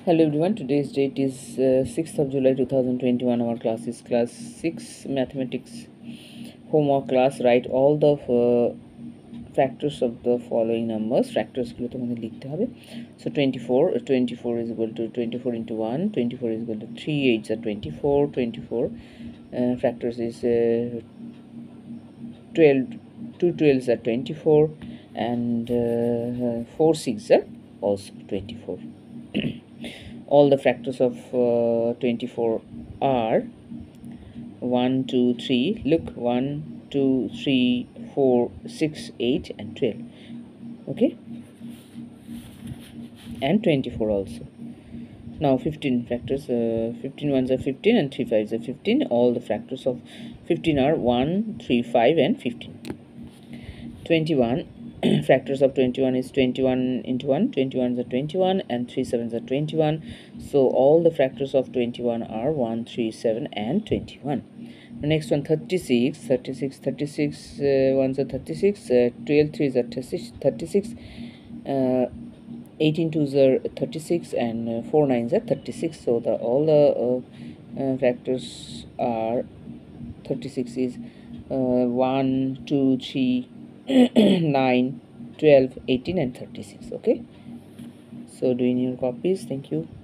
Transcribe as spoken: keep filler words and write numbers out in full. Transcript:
Hello everyone, today's date is uh, sixth of July two thousand twenty-one. Our class is class six mathematics homework class. Write all the uh, factors of the following numbers. Factors গুলো তোমাদের লিখতে হবে. So twenty-four, uh, twenty-four is equal to twenty-four into one, twenty-four is equal to three eights are twenty-four, twenty-four uh, factors is uh, twelve, two twelves are twenty-four, and uh, four sixes are also twenty-four. All the factors of uh, twenty-four are one, two, three. Look, one, two, three, four, six, eight, and twelve. Okay, and twenty-four also. Now fifteen factors. Uh, fifteen ones are fifteen, and three fives are fifteen. All the factors of fifteen are one, three, five, and fifteen. twenty-one. Factors of twenty-one is twenty-one into one, twenty-ones are twenty-one, and three sevens are twenty-one. So all the factors of twenty-one are one, three, seven, and twenty-one. The next one, thirty-six, thirty-six, thirty-six, uh, ones are thirty-six, uh, twelve threes are thirty-six, uh, eighteen twos are thirty-six, and uh, four nines are thirty-six. So the all the uh, uh, factors are thirty-six is uh, one, two, three, nine, twelve, eighteen, and thirty-six. Okay, so doing your copies. Thank you.